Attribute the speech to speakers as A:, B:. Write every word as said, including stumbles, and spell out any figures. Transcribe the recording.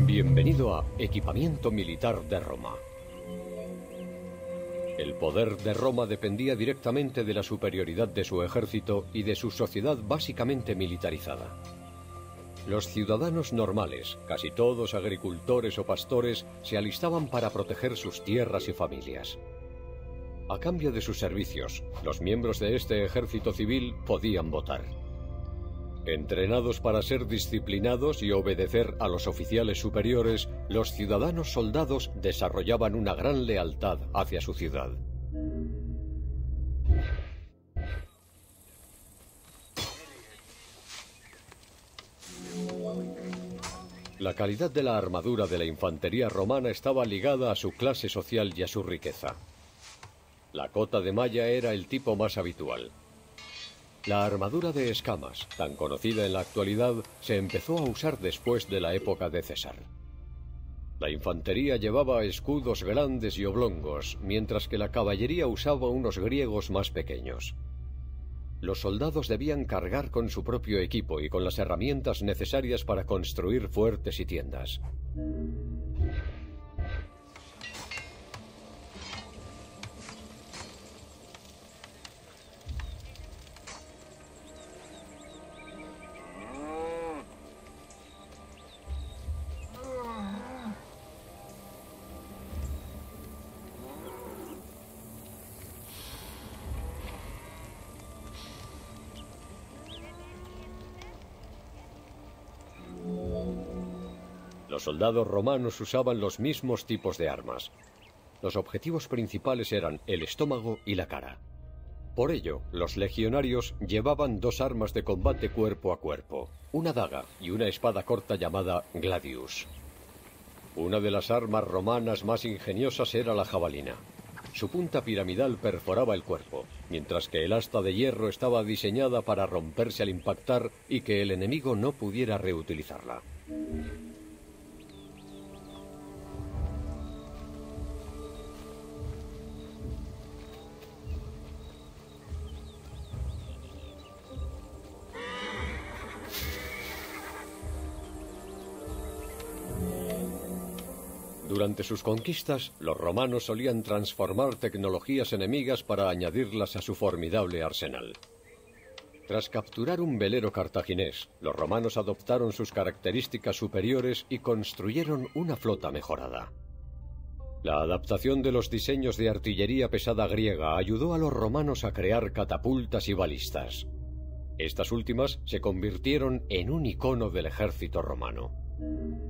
A: Bienvenido a Equipamiento Militar de Roma. El poder de Roma dependía directamente de la superioridad de su ejército y de su sociedad básicamente militarizada. Los ciudadanos normales, casi todos agricultores o pastores, se alistaban para proteger sus tierras y familias. A cambio de sus servicios, los miembros de este ejército civil podían votar. Entrenados para ser disciplinados y obedecer a los oficiales superiores, los ciudadanos soldados desarrollaban una gran lealtad hacia su ciudad. La calidad de la armadura de la infantería romana estaba ligada a su clase social y a su riqueza. La cota de malla era el tipo más habitual. La armadura de escamas, tan conocida en la actualidad, se empezó a usar después de la época de César. La infantería llevaba escudos grandes y oblongos, mientras que la caballería usaba unos griegos más pequeños. Los soldados debían cargar con su propio equipo y con las herramientas necesarias para construir fuertes y tiendas. Los soldados romanos usaban los mismos tipos de armas. Los objetivos principales eran el estómago y la cara. Por ello, los legionarios llevaban dos armas de combate cuerpo a cuerpo, una daga y una espada corta llamada gladius. Una de las armas romanas más ingeniosas era la jabalina. Su punta piramidal perforaba el cuerpo, mientras que el asta de hierro estaba diseñada para romperse al impactar y que el enemigo no pudiera reutilizarla. Durante sus conquistas, los romanos solían transformar tecnologías enemigas para añadirlas a su formidable arsenal. Tras capturar un velero cartaginés, los romanos adoptaron sus características superiores y construyeron una flota mejorada. La adaptación de los diseños de artillería pesada griega ayudó a los romanos a crear catapultas y balistas. Estas últimas se convirtieron en un icono del ejército romano.